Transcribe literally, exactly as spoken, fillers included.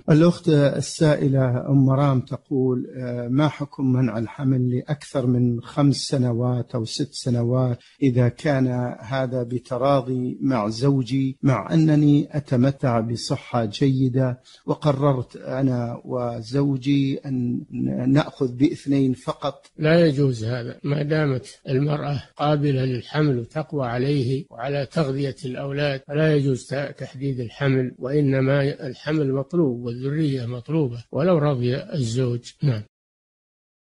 الأخت السائلة أم مرام تقول: ما حكم منع الحمل لأكثر من خمس سنوات أو ست سنوات إذا كان هذا بتراضي مع زوجي، مع أنني أتمتع بصحة جيدة، وقررت أنا وزوجي أن نأخذ باثنين فقط؟ لا يجوز هذا، ما دامت المرأة قابلة للحمل وتقوى عليه وعلى تغذية الأولاد فلا يجوز تحديد الحمل، وإنما الحمل مطلوب والذرية مطلوبة ولو رضي الزوج. نعم.